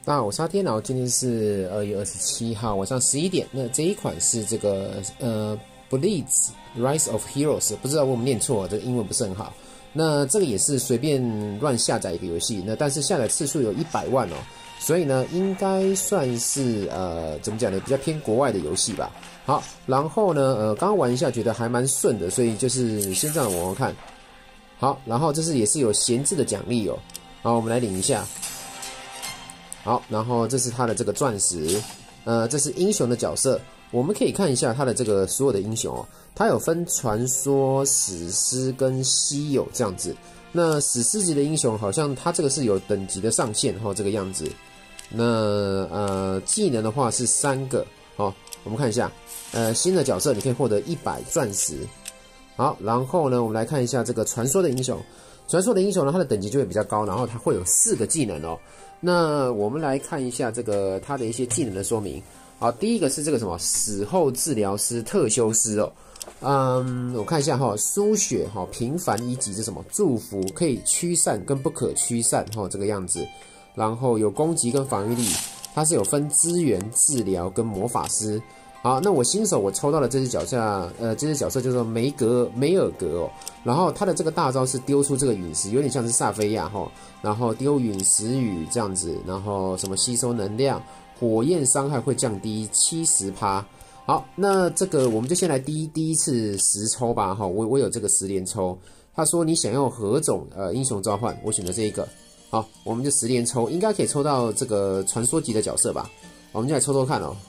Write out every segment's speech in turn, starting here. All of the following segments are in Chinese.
大家好，我是阿天，然后今天是2月27号晚上11点。那这一款是这个Blitz Rise of Heroes， 不知道我们念错，这个英文不是很好。那这个也是随便乱下载一个游戏，那但是下载次数有100万哦，所以呢应该算是怎么讲呢，比较偏国外的游戏吧。好，然后呢刚刚玩一下觉得还蛮顺的，所以就是先这样玩玩看。好，然后这是也是有闲置的奖励哦，好，我们来领一下。好，然后这是他的这个钻石，这是英雄的角色，我们可以看一下他的这个所有的英雄哦，它有分传说、史诗跟稀有这样子。那史诗级的英雄好像他这个是有等级的上限这个样子。那技能的话是3个哦，我们看一下，新的角色你可以获得100钻石。好，然后呢，我们来看一下这个传说的英雄。传说的英雄呢，它的等级就会比较高，然后它会有4个技能哦。那我们来看一下这个它的一些技能的说明。好，第一个是这个什么死后治疗师特修斯哦。我看一下输血平凡1级是什么？祝福可以驱散跟不可驱散这个样子。然后有攻击跟防御力，它是有分资源、治疗跟魔法师。好，那我新手我抽到了这只角色，这只角色叫做梅尔格哦。然后他的这个大招是丢出这个陨石，有点像是萨菲亚然后丢陨石雨这样子，然后什么吸收能量，火焰伤害会降低70%。好，那这个我们就先来第一次10抽吧我有这个10连抽。他说你想要何种英雄召唤，我选择这一个。好，我们就10连抽，应该可以抽到这个传说级的角色吧？我们就来抽抽看哦。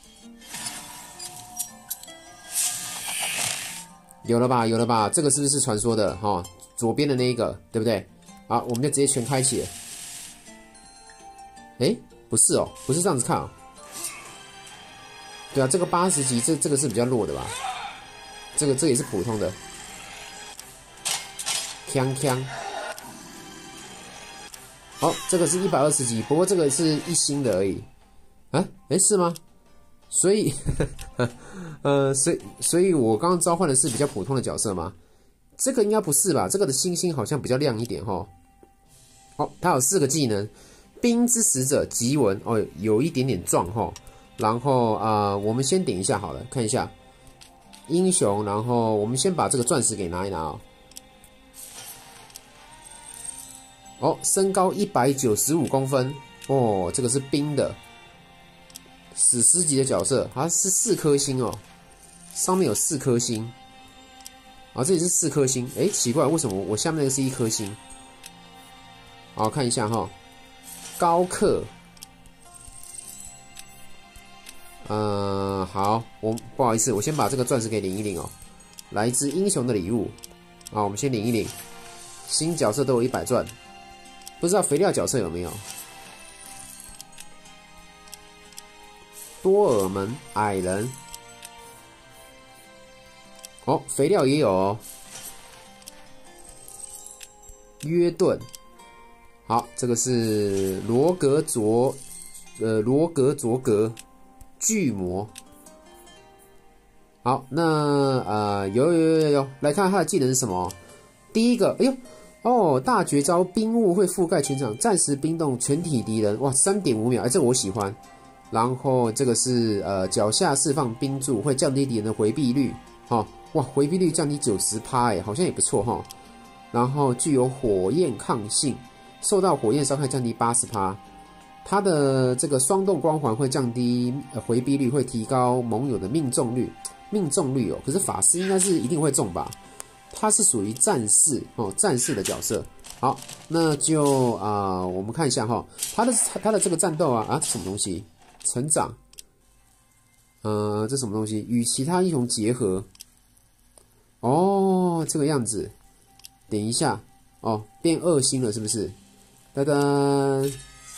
有了吧，有了吧，这个是不是传说的左边的那一个，对不对？好，我们就直接全开启了。诶，不是哦，不是这样子看哦。对啊，这个80级，这个是比较弱的吧？这也是普通的。锵锵。好，这个是120级，不过这个是1星的而已。啊？诶，是吗？所以所以我刚刚召唤的是比较普通的角色吗？这个应该不是吧？这个的星星好像比较亮一点好，它有4个技能：冰之使者、吉文有一点点壮然后我们先点一下好了，看一下英雄，然后我们先把这个钻石给拿一拿身高195公分这个是冰的。史诗级的角色，它是4颗星上面有4颗星，这里是4颗星，奇怪，为什么我下面那个是1颗星？好，看一下高克，好，不好意思，我先把这个钻石给领一领来自英雄的礼物，我们先领一领，新角色都有100钻，不知道肥料角色有没有？多尔门矮人，肥料也有约顿，好，这个是罗格佐格巨魔。好，那有，来看他的技能是什么？第一个，大绝招冰雾会覆盖全场，暂时冰冻全体敌人，哇，3.5秒，这个我喜欢。然后这个是脚下释放冰柱，会降低敌人的回避率，哇，回避率降低90%，好像也不错然后具有火焰抗性，受到火焰伤害降低80%。它的这个双动光环会降低回避率，会提高盟友的命中率可是法师应该是一定会中吧？它是属于战士战士的角色。好，那就我们看一下它的这个战斗这什么东西？成长，这什么东西？与其他英雄结合，这个样子，点一下，变2星了，是不是？噔噔，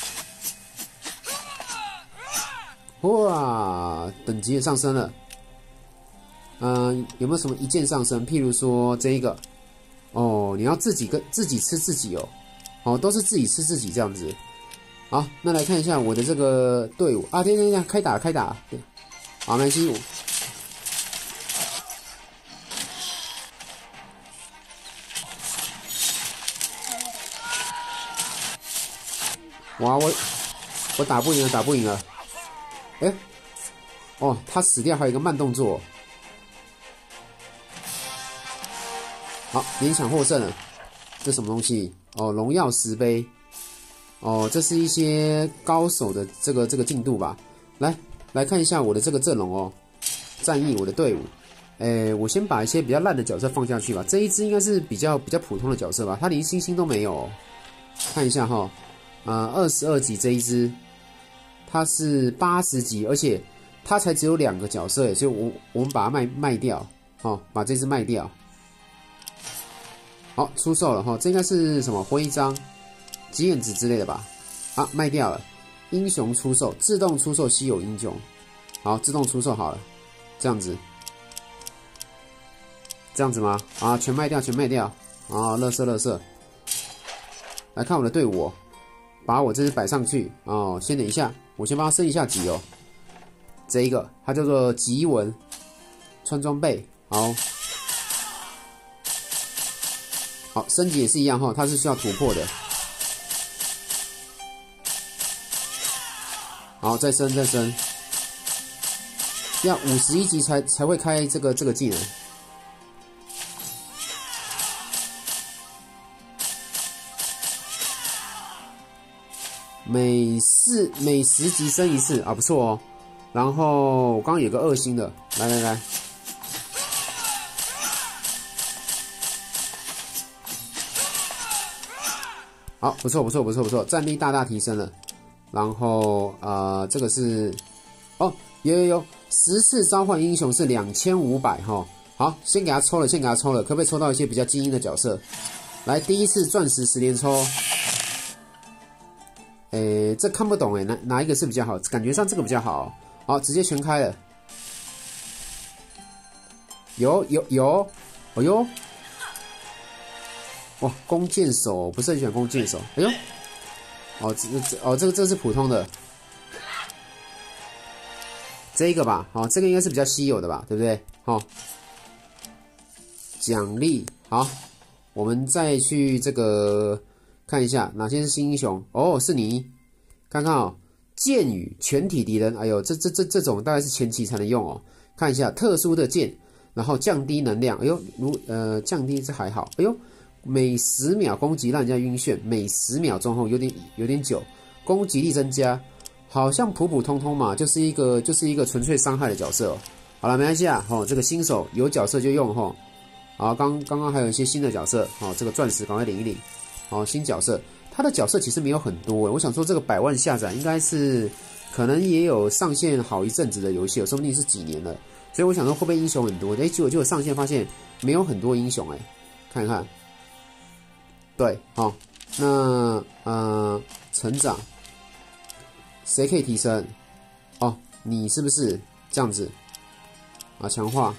哇，等级也上升了。有没有什么一键上升？譬如说这一个，你要自己吃自己都是自己吃自己这样子。好，那来看一下我的这个队伍等，开打，对，好，没关系。哇， 我打不赢了，打不赢了。哎，哦，他死掉还有一个慢动作。好，勉强获胜了。这什么东西？哦，荣耀石碑。哦，这是一些高手的这个进度吧。来看一下我的这个阵容哦，战役我的队伍。我先把一些比较烂的角色放下去吧。这一只应该是比较普通的角色吧，它连星星都没有哦。看一下哈，22级这一只，它是80级，而且它才只有2个角色，所以我们把它卖掉，哦，把这只卖掉。好，出售了哈，这应该是什么徽章、经验值之类的吧？啊，卖掉了。英雄出售，自动出售稀有英雄。好，自动出售好了，这样子。这样子吗？啊，全卖掉，全卖掉。啊，垃圾。来看我的队伍哦，把我这只摆上去哦。先等一下，我先帮他升一下级哦。这一个，它叫做吉文，穿装备。好，升级也是一样哈，它是需要突破的。好，再升，要51级才会开这个技能。每10级升一次啊，不错哦。然后我刚刚有个2星的，来，好，不错，战力大提升了。然后这个是哦，有10次召唤英雄是2500哈。好，先给他抽了，可不可以抽到一些比较精英的角色？来，第一次钻石10连抽。这看不懂哪一个是比较好？感觉上这个比较好。好，直接全开了。有，哎呦，哇，弓箭手不是很喜欢弓箭手。哎呦，这是普通的，这个吧，这个应该是比较稀有的吧，对不对？奖励好，我们再去这个看一下哪些是新英雄。哦，是你，看看哦，剑雨全体敌人，哎呦，这种大概是前期才能用哦。看一下特殊的剑，然后降低能量，哎呦，降低这还好，哎呦，每10秒攻击让人家晕眩，每10秒钟后有点久，攻击力增加，好像普通通嘛，就是一个纯粹伤害的角色哦。好了，没关系啊，这个新手有角色就用哈。好，刚刚还有一些新的角色，这个钻石赶快领一领。好，新角色，他的角色其实没有很多，我想说这个100万下载应该是可能也有上线好一阵子的游戏，说不定是几年了，所以我想说会不会英雄很多？结果上线发现没有很多英雄看一看。对，那成长谁可以提升？哦，你是不是这样子啊？强化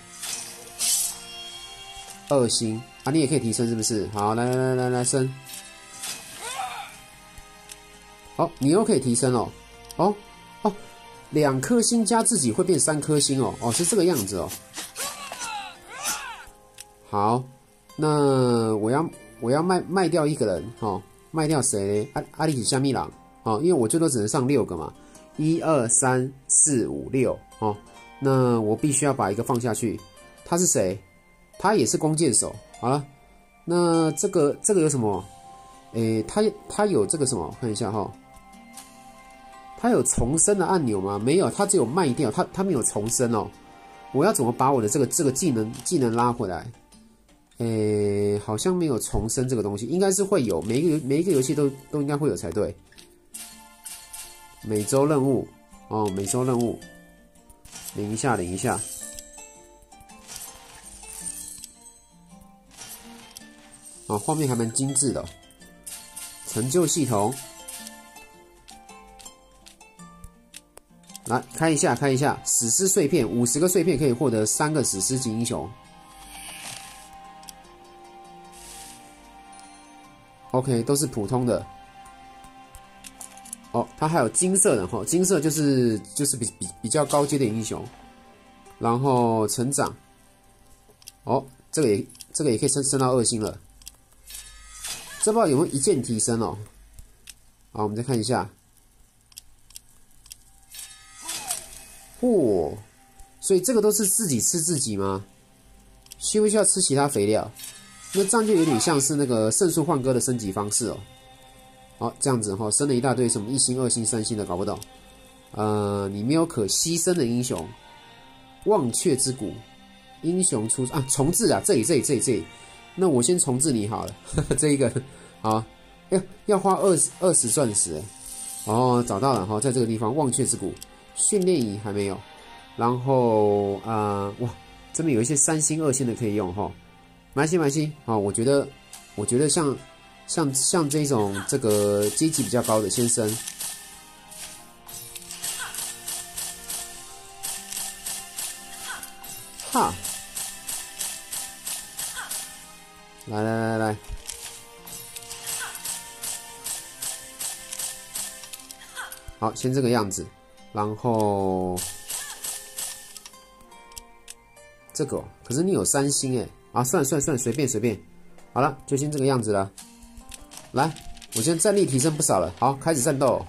2星啊，你也可以提升是不是？好，来升。哦，你又可以提升哦，2颗星加自己会变3颗星哦，是这个样子哦。好，那我要卖掉一个人卖掉谁呢？阿里是虾米郎因为我最多只能上6个嘛，1、2、3、4、5、6那我必须要把一个放下去。他是谁？他也是弓箭手。好了，那这个有什么？他有这个什么？看一下他有重生的按钮吗？没有，他只有卖掉，他没有重生哦。我要怎么把我的这个技能拉回来？好像没有重生这个东西，应该是会有，每一个游戏都应该会有才对。每周任务每周任务领一下。画面还蛮精致的成就系统。来开一下，史诗碎片，50个碎片可以获得3个史诗级英雄。OK， 都是普通的。它还有金色的金色就是比较高阶的英雄。然后成长，这个也可以升到2星了。这不知道有没有一键提升哦。好，我们再看一下。 嚯、所以这个都是自己吃自己吗？需不需要吃其他肥料？那这样就有点像是那个圣树幻歌的升级方式哦。好，这样子哈、升了一大堆什么1星、2星、3星的，搞不懂。你没有可牺牲的英雄，忘却之谷，英雄出啊，重置啊，这里。那我先重置你好了，这一个好，要花20钻石。哦，找到了哈，在这个地方忘却之谷，训练营还没有。然后哇，这边有一些3星、2星的可以用哈。没关系，好，我觉得像这种这个阶级比较高的先生，哈，来，好，先这个样子，然后这个、可是你有3星哎。啊，算了，随便，好了，就先这个样子了。来，我现在战力提升不少了。好，开始战斗。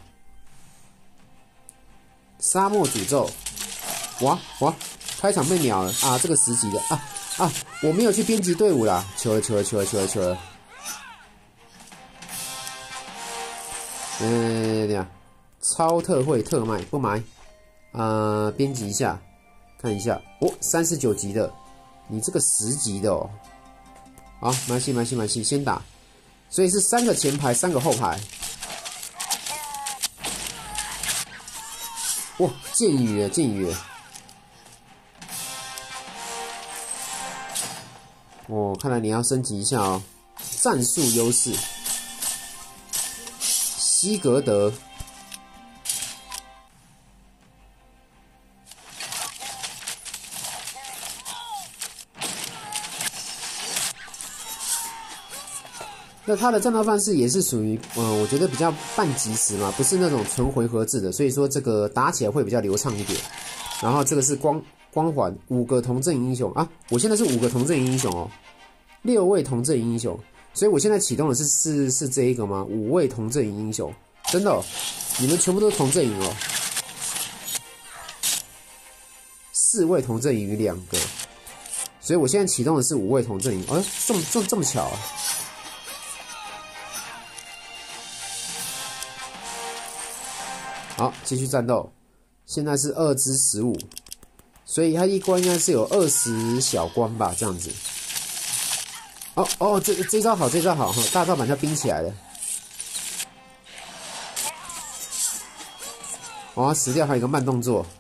沙漠诅咒，哇，开场被秒了啊！这个10级的啊，我没有去编辑队伍啦，求了。超特惠特卖不买，编辑一下，看一下哦，39级的。你这个10级的哦，好，没关系，先打。所以是3个前排，3个后排。哇，剑雨了。哦，看来你要升级一下哦。战术优势，西格德。那它的战斗方式也是属于，我觉得比较半即时嘛，不是那种纯回合制的，所以说这个打起来会比较流畅一点。然后这个是光环，5个同阵营英雄啊，我现在是5个同阵营英雄哦，6位同阵营英雄，所以我现在启动的是这一个吗？5位同阵营英雄，真的哦，你们全部都是同阵营哦，4位同阵营与2个，所以我现在启动的是5位同阵营，这么巧啊！好，继续战斗。现在是2之15，所以它一关应该是有20小关吧，这样子。这招好，大招把它冰起来了。哦，死掉还有一个慢动作。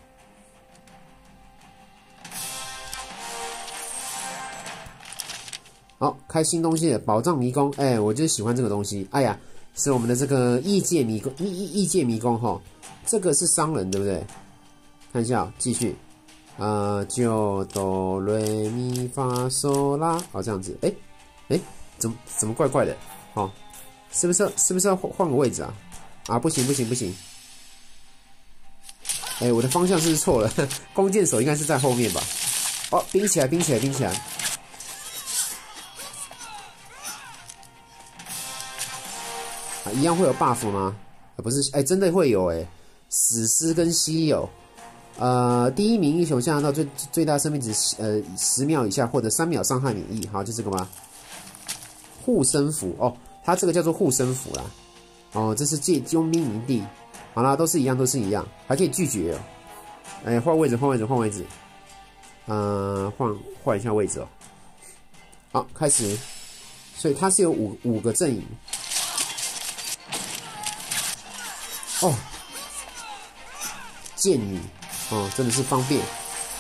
好，开新东西了，宝藏迷宫。哎，我就喜欢这个东西。哎呀，是我们的这个异界迷宫，异界迷宫哈。这个是商人对不对？看一下，继续，就哆来咪发嗦啦，好这样子，怎么怪怪的？好，是不是要换个位置啊？啊，不行，我的方向是不是错了？弓箭手应该是在后面吧？哦，冰起来，啊，一样会有 buff 吗？不是，真的会有史诗跟稀有，第一名英雄下降到最大生命值10秒以下，或者3秒伤害免疫。好，就这个吗？护身符哦，它这个叫做护身符啦。哦，这是佣兵营地。好啦，都是一样，还可以拒绝哦。换位置，换一下位置哦。好，开始。所以它是有五个阵营。哦。剑雨哦，真的是方便。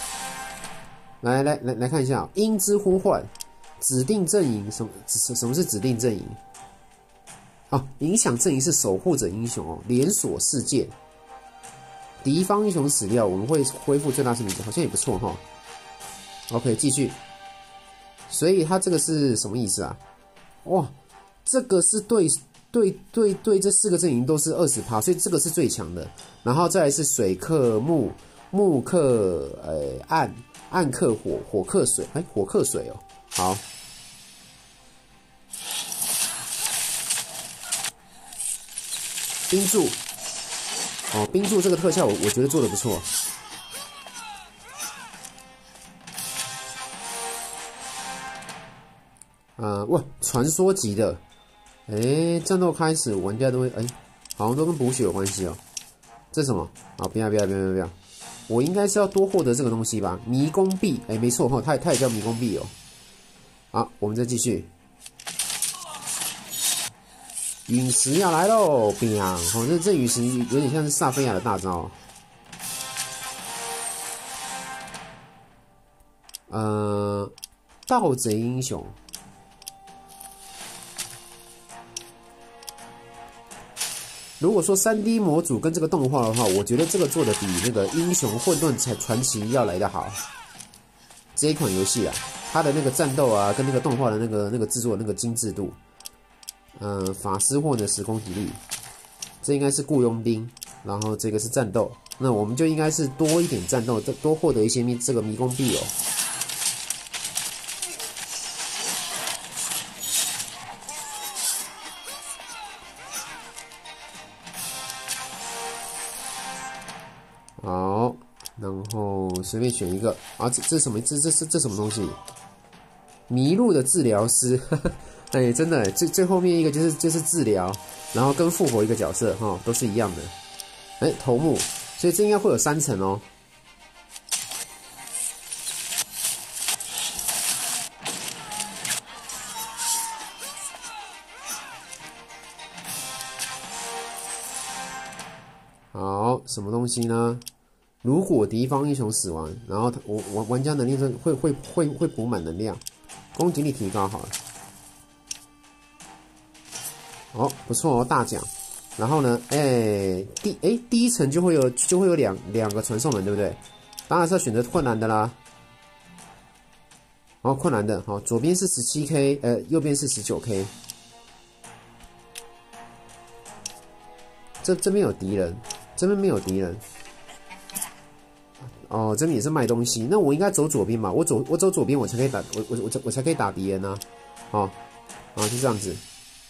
来看一下，鹰之呼唤，指定阵营什么是指定阵营？啊，影响阵营是守护者英雄哦，连锁事件，敌方英雄死掉，我们会恢复最大生命值，好像也不错哈。OK， 继续。所以它这个是什么意思啊？哇，这个是对，这4个阵营都是20%，所以这个是最强的。然后再来是水克木，木克暗克火，火克水，火克水哦。好，冰柱，哦，冰柱这个特效我觉得做的不错。 哇，传说级的，战斗开始，玩家都会，好像都跟补血有关系哦。这是什么？啊，不要！我应该是要多获得这个东西吧？迷宫币，没错哈，它也叫迷宫币哦。好，我们再继续。陨石要来喽！这陨石有点像是萨菲亚的大招。盗贼英雄。如果说3D 模组跟这个动画的话，我觉得这个做的比那个《英雄混沌传奇》要来得好。这一款游戏啊，它的那个战斗啊，跟那个动画的那个制作的那个精致度，法师获得时空体力，这应该是雇佣兵，然后这个是战斗，那我们就应该是多一点战斗，多获得一些这个迷宫币哦。好，然后随便选一个啊，这是什么？这什么东西？迷路的治疗师，真的，最后面一个就是治疗，然后跟复活一个角色哈，都是一样的。头目，所以这应该会有3层哦。好，什么东西呢？如果敌方英雄死亡，然后玩家能力会补满能量，攻击力提高好了。哦，不错哦，大奖。然后呢，第一层就会有两个传送门，对不对？当然是要选择困难的啦。好，困难的，好，左边是17K，右边是19K。这边有敌人，这边没有敌人。哦，这边也是卖东西，那我应该走左边吧？我走左边，我才可以打我才可以打敌人啊！哦，就这样子。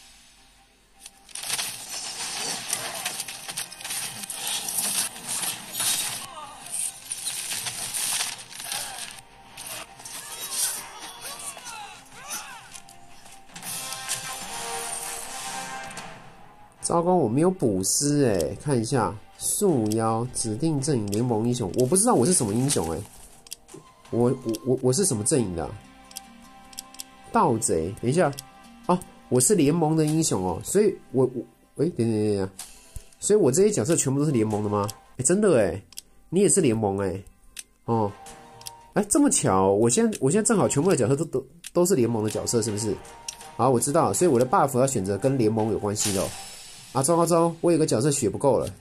糟糕，我没有补师看一下。束腰指定阵营联盟英雄，我不知道我是什么英雄我是什么阵营的盗贼？等一下我是联盟的英雄哦，所以等，所以我这些角色全部都是联盟的吗？真的你也是联盟这么巧，我现在正好全部的角色都是联盟的角色，是不是？好，我知道，所以我的 buff 要选择跟联盟有关系的糟糕，我有个角色血不够了。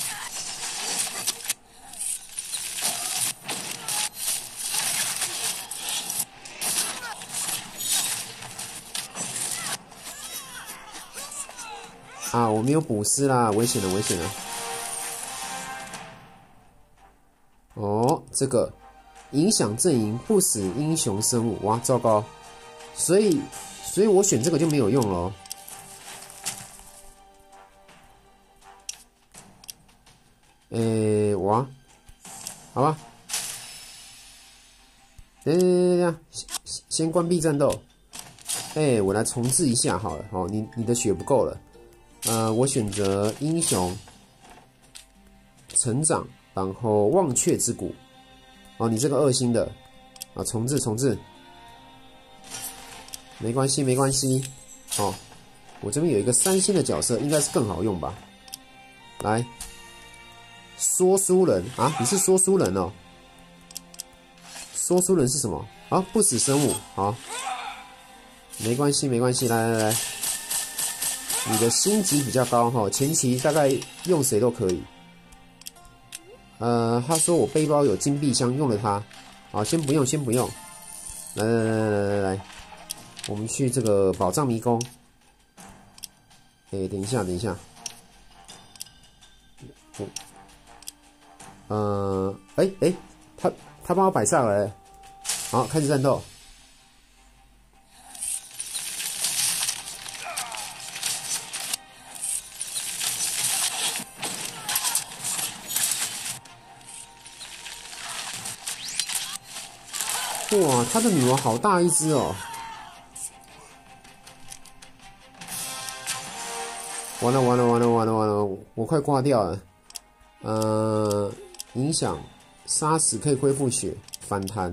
我没有补师啦，危险了！哦，这个影响阵营不死英雄生物，哇，糟糕！所以我选这个就没有用了哇，好吧，等，先关闭战斗。我来重置一下好了。你的血不够了。我选择英雄成长，然后忘却之谷。你这个2星的重置，没关系。我这边有一个3星的角色，应该是更好用吧？来，说书人你是说书人哦？说书人是什么？不死生物，好，没关系，来。你的星级比较高前期大概用谁都可以。他说我背包有金币箱，用了它。先不用。来，我们去这个宝藏迷宫。等一下。他帮我摆上来了。好，开始战斗。哇，他的女王好大一只哦！ 完了完了完了完了完了，我快挂掉了。影响杀死可以恢复血，反弹。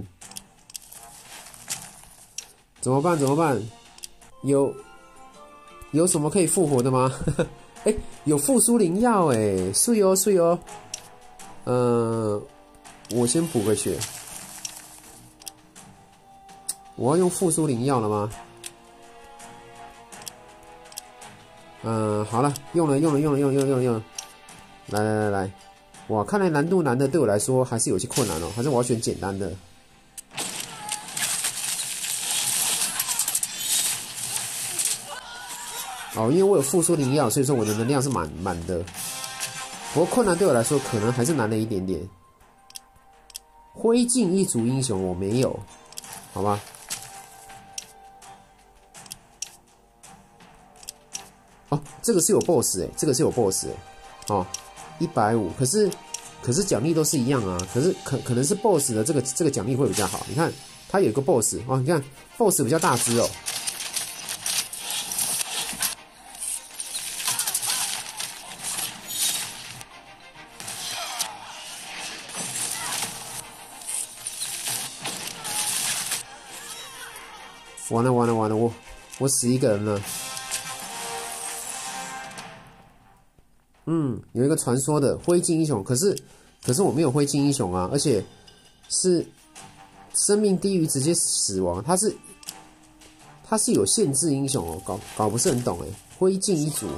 怎么办？怎么办？有什么可以复活的吗？哎，有复苏灵药哎，是哦是哦。我先补个血。我要用复苏灵药了吗？好了，用了。来，哇，看来难度难的对我来说还是有些困难哦，还是我要选简单的。哦，因为我有复苏灵药，所以说我的能量是满的。不过困难对我来说可能还是难了一点点。灰烬一族英雄我没有，好吧？哦，这个是有 BOSS 哎，这个是有 BOSS 哎，哦，150，可是奖励都是一样啊，可是可能是 BOSS 的这个奖励会比较好。你看，它有一个 BOSS 哦，你看 BOSS 比较大只哦。完了，我死一个人了。有一个传说的灰烬英雄，可是我没有灰烬英雄啊，而且是生命低于直接死亡，它是有限制英雄哦，搞不是很懂哎。灰烬一族，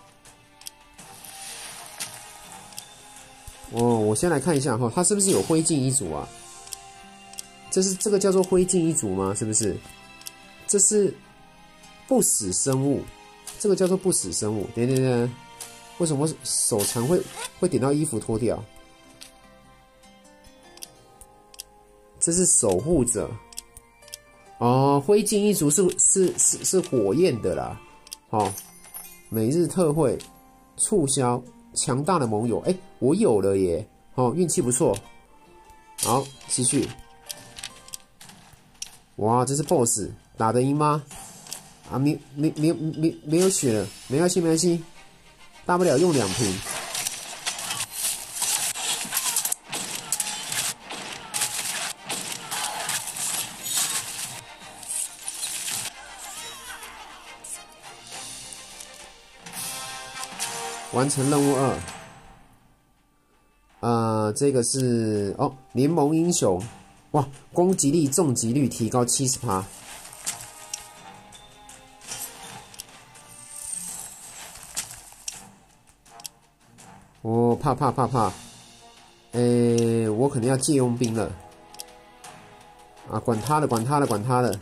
我先来看一下哈，它是不是有灰烬一族啊？这个叫做灰烬一族吗？是不是？这是不死生物，这个叫做不死生物。等，为什么手残会点到衣服脱掉？这是守护者哦，灰烬一族是火焰的啦。哦，每日特惠促销，强大的盟友，哎，我有了耶！哦，运气不错。好，继续。哇，这是 BOSS， 打得赢吗？啊，没有血了，没关系，大不了用2瓶。完成任务2。这个是联盟英雄，哇，攻击力、重击率提高70%。怕，我可能要借用兵了。啊，管他的。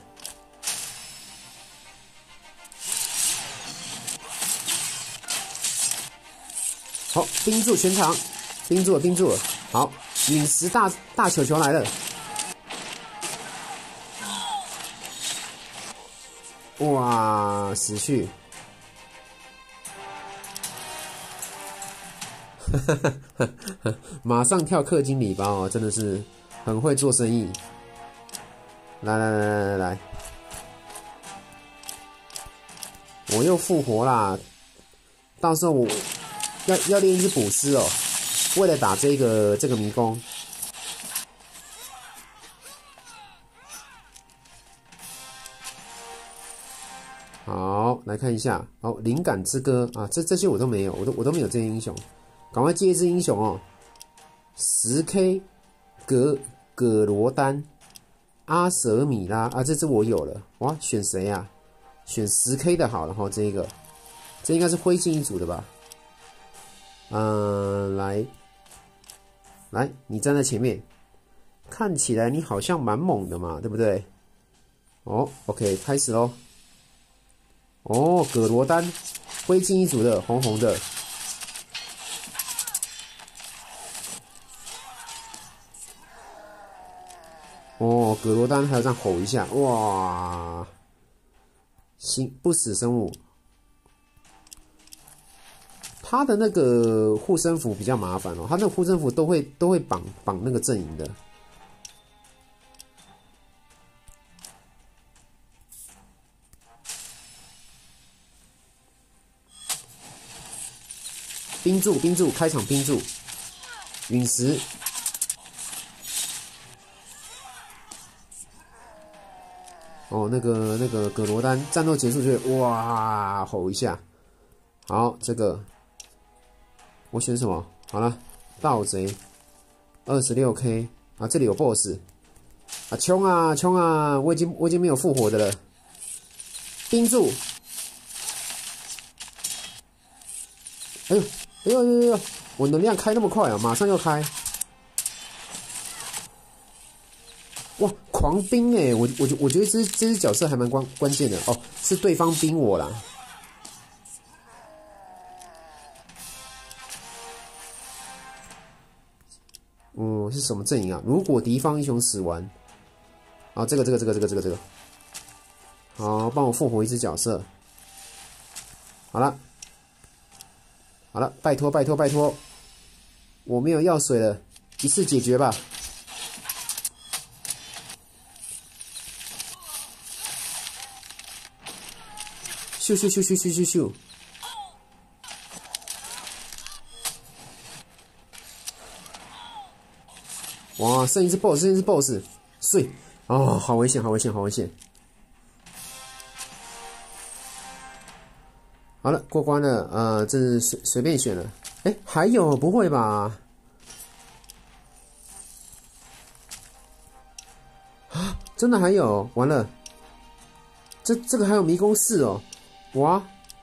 好，冰住全场，冰住了。好，陨石大球球来了。哇，死去。马上跳氪金礼包哦，真的是很会做生意。来，我又复活啦！到时候我要练一只捕师哦，为了打这个迷宫。好，来看一下，灵感之歌啊，这些我都没有，我都没有这些英雄。赶快接一只英雄哦！10K 葛罗丹、阿舍米拉啊，这只我有了。哇，选谁啊？选10K 的好了哈，这应该是灰烬一族的吧？来，你站在前面，看起来你好像蛮猛的嘛，对不对？OK， 开始咯。葛罗丹，灰烬一族的，红的。葛罗丹还有这样吼一下，哇！不死生物，他的那个护身符比较麻烦哦，他那个护身符都会绑那个阵营的。 冰柱，冰柱，开场冰柱，陨石。哦，那个葛罗丹战斗结束就会哇吼一下。好，这个我选什么？好了，盗贼26K 啊，这里有 BOSS 啊，冲啊冲啊！我已经没有复活的了。冰柱，哎呦哎呦哎呦哎呦！我能量开那么快啊，马上要开。哇，狂冰哎！我觉得这只角色还蛮关键的哦，是对方冰我啦。是什么阵营啊？如果敌方英雄死完，啊，这个，好，帮我复活一只角色。好了，拜托，我没有药水了，一次解决吧。咻！哇，剩一只 BOSS，碎！哦，好危险！好了，过关了。这是随便选了。哎，还有？不会吧？啊，真的还有？完了，这个还有迷宫4哦！哇，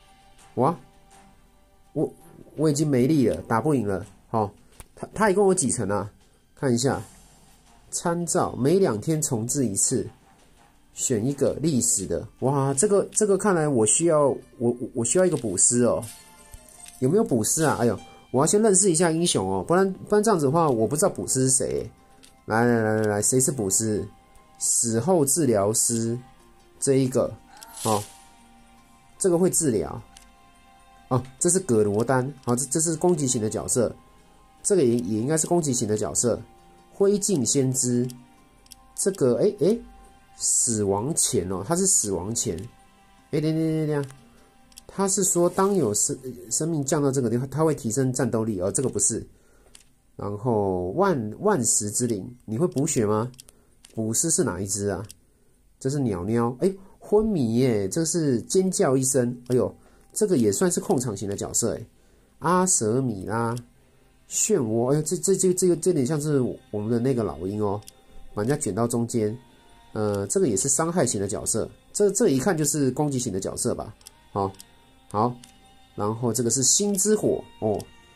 我已经没力了，打不赢了。好，他一共有几层啊？看一下，参照每2天重置一次，选一个历史的。哇，这个看来我需要一个补师哦。有没有补师啊？哎呦，我要先认识一下英雄哦，不然这样子的话，我不知道补师是谁。来，谁是补师？死后治疗师这一个哦，这个会治疗哦。这是葛罗丹，好，这是攻击型的角色，这个也应该是攻击型的角色。灰烬先知，这个死亡前哦，他是死亡前。等，他是说当有生命降到这个地方，它会提升战斗力哦，这个不是。然后万石之灵，你会补血吗？补师是哪一只啊？这是鸟，昏迷耶，这是尖叫一声，哎呦，这个也算是控场型的角色哎。阿舍米拉，漩涡，哎呦，这有点像是我们的那个老鹰哦，把人家卷到中间。这个也是伤害型的角色，这一看就是攻击型的角色吧？好，然后这个是星之火哦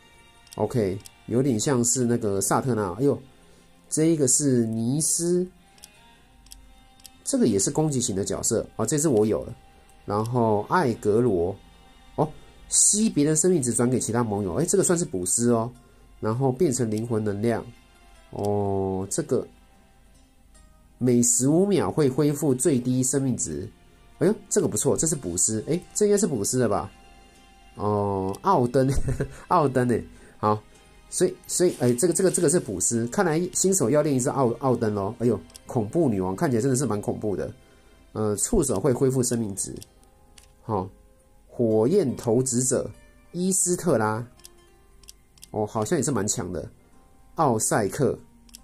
，OK， 有点像是那个萨特纳，哎呦，这一个是尼斯，这个也是攻击型的角色哦，这只我有了。然后艾格罗，哦，吸别人生命值转给其他盟友，这个算是补师哦。然后变成灵魂能量，哦，这个每15秒会恢复最低生命值。哎呦，这个不错，这是补师，这应该是补师的吧？哦，奥登，奥登呢？好，所以，这个是补师，看来新手要练一只奥登咯。哎呦，恐怖女王看起来真的是蛮恐怖的。触手会恢复生命值。好，火焰投掷者伊斯特拉，哦，好像也是蛮强的。奥赛克，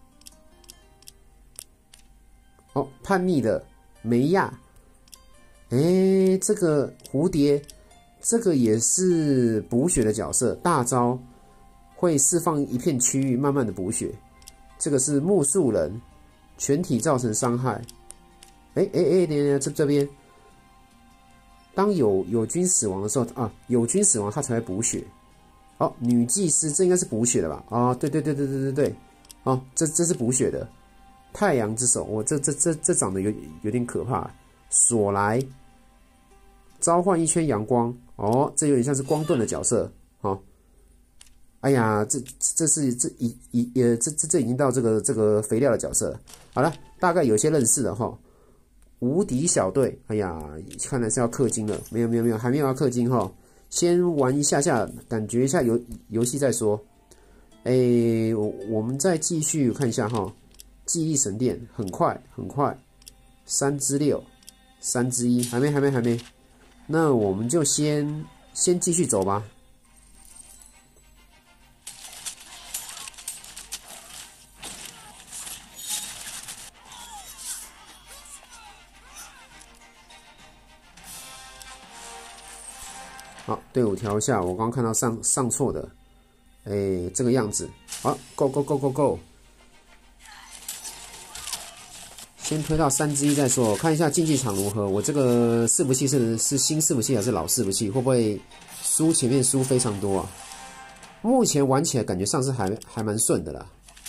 哦，叛逆的梅亚。这个蝴蝶，这个也是补血的角色，大招会释放一片区域，慢慢的补血。这个是木树人，全体造成伤害。这边，当友军死亡的时候啊，友军死亡他才会补血。哦，女祭司，这应该是补血的吧？哦，对，哦，这是补血的。太阳之手，这长得有点可怕。索莱。召唤一圈阳光，哦，这有点像是光盾的角色，哦。哎呀，这已经到这个肥料的角色了。好了，大概有些认识了哈。无敌小队，哎呀，看来是要氪金了，没有，还没有要氪金哈。先玩一下，感觉一下游戏再说。我们再继续看一下哈。记忆神殿，很快，3之6，3之1，还没。那我们就先继续走吧。 好，队伍调一下，我刚刚看到上错的，哎，这个样子。好 ，Go Go Go Go Go。先推到3之1再说，看一下竞技场如何。我这个伺服器是新伺服器还是老伺服器？会不会前面输非常多啊？目前玩起来感觉上是还蛮顺的啦。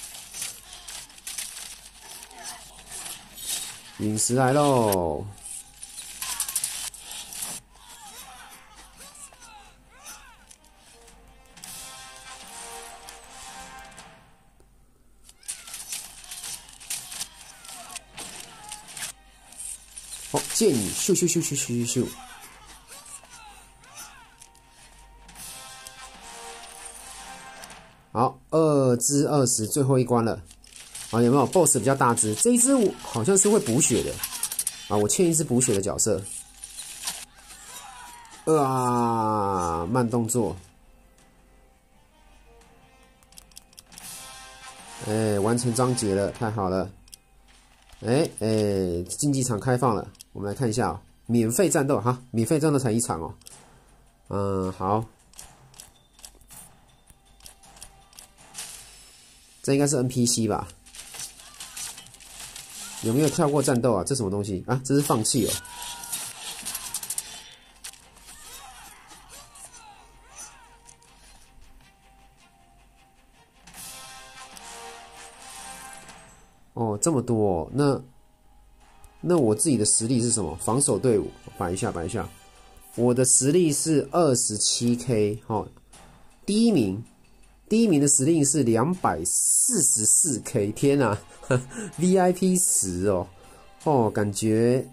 陨石来喽！哦，剑雨，咻咻咻咻咻咻咻。好，2之20，最后一关了。啊，有没有 BOSS 比较大只？这一只好像是会补血的。啊，我欠一只补血的角色。慢动作。哎，完成章节了，太好了。竞技场开放了，我们来看一下哦，免费战斗哈，免费战斗才1场哦。好，这应该是 NPC 吧？有没有跳过战斗啊？这什么东西啊？这是放弃哦。哦，这么多哦，那我自己的实力是什么？防守队伍，摆一下。我的实力是27K， 哦，第一名的实力是244K， 天啊，VIP 10哦，感觉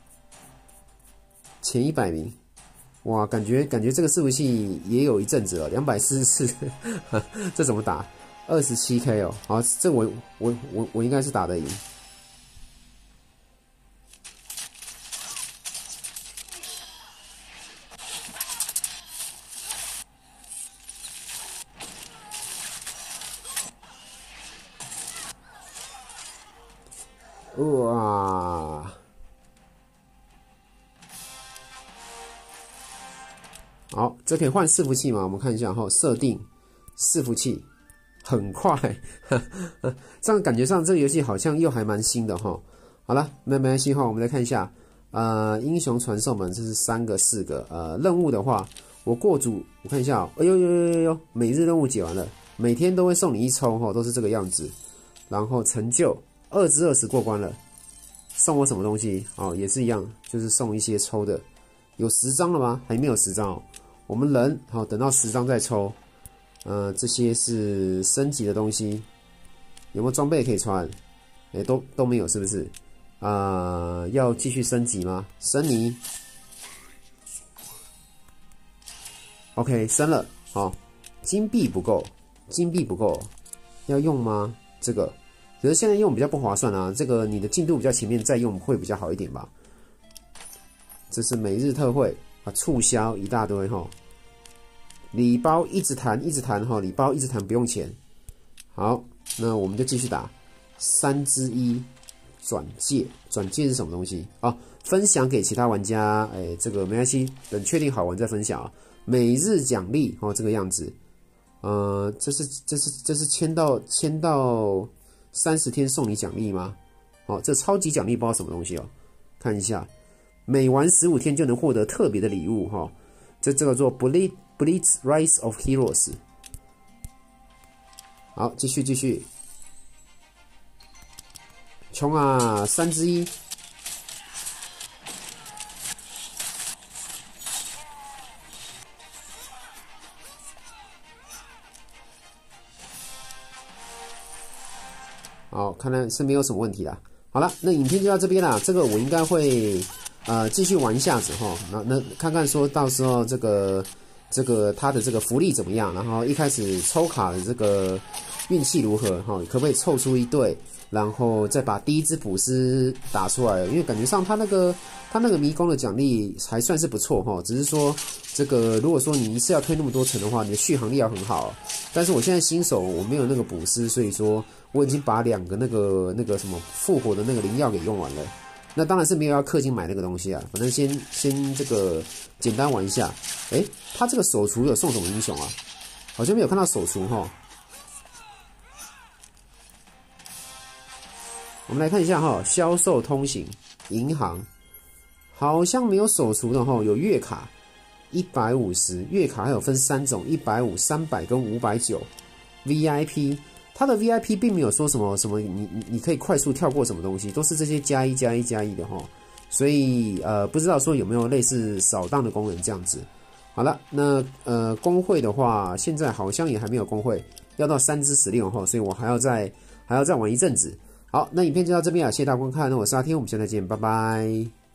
前100名，哇，感觉这个伺服器也有一阵子了，244，这怎么打？27K 哦，好，这我应该是打得赢。哇！好，这可以换伺服器吗？我们看一下哈，设定伺服器，很快，这样感觉上这个游戏好像又还蛮新的哈。好了，没关系哈，我们来看一下，英雄传送门这是3个4个，任务的话，我过组，我看一下，哎呦，每日任务解完了，每天都会送你1抽哈，都是这个样子。然后成就2之20过关了。送我什么东西？哦，也是一样，就是送一些抽的。有10张了吗？还没有10张哦。我们人好，等到10张再抽。这些是升级的东西，有没有装备可以穿？都没有，是不是？要继续升级吗？升级。OK， 升了。好，金币不够，要用吗？这个。可是现在用比较不划算啊，这个你的进度比较前面再用会比较好一点吧。这是每日特惠啊，促销一大堆哈，礼包一直弹哈，礼包一直弹不用钱。好，那我们就继续打3之1转介是什么东西啊？分享给其他玩家，这个没关系，等确定好玩再分享啊。每日奖励哦，这个样子，这是签到30天送你奖励吗？哦，这超级奖励不知道什么东西哦，看一下，每玩15天就能获得特别的礼物哈。这个做 Blitz Rise of Heroes。好，继续，冲啊！3之1。好，看来是没有什么问题啦。好了，那影片就到这边啦。这个我应该会继续玩一下子哈。那看看说到时候这个它的这个福利怎么样，然后一开始抽卡的这个运气如何哈？可不可以凑出一对，然后再把第一只捕师打出来？因为感觉上它那个迷宫的奖励还算是不错哈，只是说这个如果说你一次要推那么多层的话，你的续航力要很好。但是我现在新手我没有那个捕师，所以说我已经把2个那个什么复活的那个灵药给用完了。 那当然是没有要氪金买那个东西啊，反正先这个简单玩一下。诶，他这个手厨有送什么英雄啊？好像没有看到手厨齁。我们来看一下齁，销售、通行、银行，好像没有手厨的齁，有月卡150，月卡还有分3种，150、300跟590。VIP， 它的 VIP 并没有说什么你可以快速跳过什么东西，都是这些加一的齁。所以不知道说有没有类似扫荡的功能这样子。好了，那工会的话，现在好像也还没有工会，要到3至16齁，所以我还要再玩一阵子。好，那影片就到这边啊，谢谢大家观看，那我是阿天，我们下次再见，拜拜。